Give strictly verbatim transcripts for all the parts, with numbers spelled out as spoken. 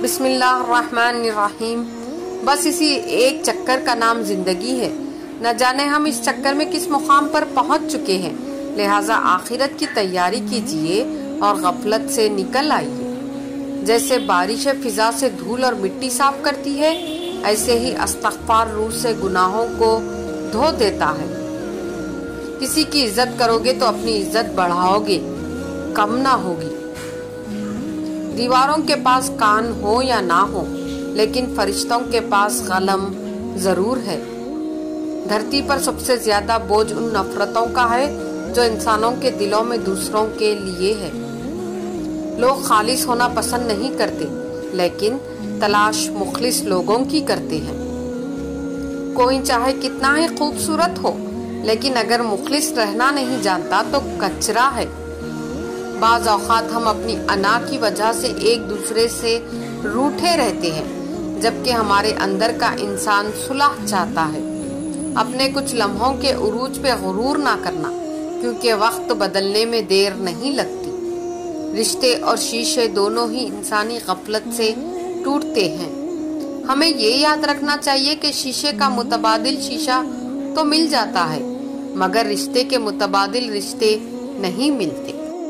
بسم اللہ الرحمن الرحیم۔ بس اسی ایک چکر کا نام زندگی ہے، نہ جانے ہم اس چکر میں کس مقام پر پہنچ چکے ہیں، لہٰذا آخرت کی تیاری کیجئے اور غفلت سے نکل آئیے۔ جیسے بارش فضا سے دھول اور مٹی صاف کرتی ہے، ایسے ہی استغفار روح سے گناہوں کو دھو دیتا ہے۔ کسی کی عزت کرو گے تو اپنی عزت بڑھاؤ گے، کم نہ ہوگی۔ دیواروں کے پاس کان ہو یا نہ ہو، لیکن فرشتوں کے پاس قلم ضرور ہے۔ دھرتی پر سب سے زیادہ بوجھ ان نفرتوں کا ہے جو انسانوں کے دلوں میں دوسروں کے لیے ہے۔ لوگ خالص ہونا پسند نہیں کرتے، لیکن تلاش مخلص لوگوں کی کرتے ہیں۔ کوئی چاہے کتنا ہی خوبصورت ہو، لیکن اگر مخلص رہنا نہیں جانتا تو کچرا ہے۔ بعض اوقات ہم اپنی انا کی وجہ سے ایک دوسرے سے روٹھے رہتے ہیں، جبکہ ہمارے اندر کا انسان صلح چاہتا ہے۔ اپنے کچھ لمحوں کے عروج پہ غرور نہ کرنا، کیونکہ وقت بدلنے میں دیر نہیں لگتی۔ رشتے اور شیشے دونوں ہی انسانی غفلت سے ٹوٹتے ہیں۔ ہمیں یہ یاد رکھنا چاہیے کہ شیشے کا متبادل شیشہ تو مل جاتا ہے، مگر رشتے کے متبادل رشتے نہیں ملتے۔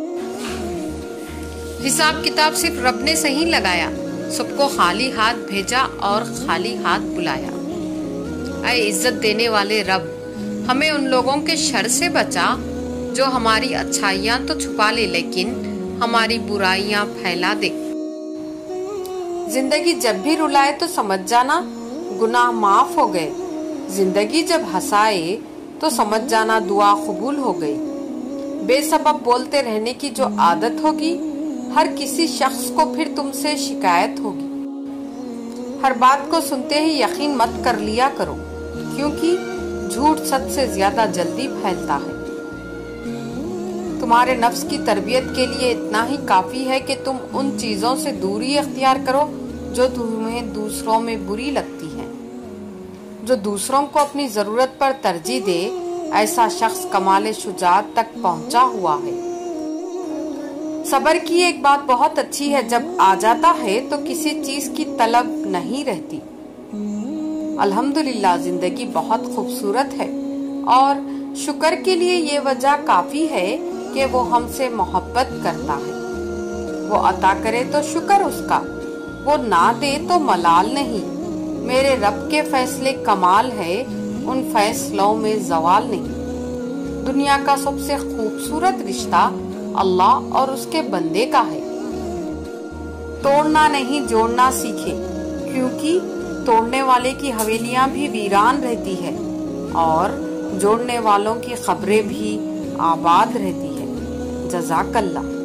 حساب کتاب صرف رب نے صحیح لگایا، سب کو خالی ہاتھ بھیجا اور خالی ہاتھ بلایا۔ اے عزت دینے والے رب، ہمیں ان لوگوں کے شر سے بچا جو ہماری اچھائیاں تو چھپا لے لیکن ہماری برائیاں پھیلا دے۔ زندگی جب بھی رلائے تو سمجھ جانا گناہ معاف ہو گئے، زندگی جب ہنسائے تو سمجھ جانا دعا قبول ہو گئی۔ بے سبب بولتے رہنے کی جو عادت ہوگی، ہر کسی شخص کو پھر تم سے شکایت ہوگی۔ ہر بات کو سنتے ہی یقین مت کر لیا کرو، کیونکہ جھوٹ سچ سے زیادہ جلدی پھیلتا ہے۔ تمہارے نفس کی تربیت کے لیے اتنا ہی کافی ہے کہ تم ان چیزوں سے دوری اختیار کرو جو تمہیں دوسروں میں بری لگتی ہیں۔ جو دوسروں کو اپنی ضرورت پر ترجیح دے، ایسا شخص کمال شجاعت تک پہنچا ہوا ہے۔ صبر کی ایک بات بہت اچھی ہے، جب آ جاتا ہے تو کسی چیز کی طلب نہیں رہتی۔ الحمدللہ زندگی بہت خوبصورت ہے، اور شکر کے لیے یہ وجہ کافی ہے کہ وہ ہم سے محبت کرتا ہے۔ وہ عطا کرے تو شکر اس کا، وہ نہ دے تو ملال نہیں۔ میرے رب کے فیصلے کمال ہے، ان فیصلوں میں زوال نہیں۔ دنیا کا سب سے خوبصورت رشتہ اللہ اور اس کے بندے کا ہے۔ توڑنا نہیں جوڑنا سیکھے، کیونکہ توڑنے والے کی حویلیاں بھی ویران رہتی ہے اور جوڑنے والوں کی قبریں بھی آباد رہتی ہے۔ جزاک اللہ۔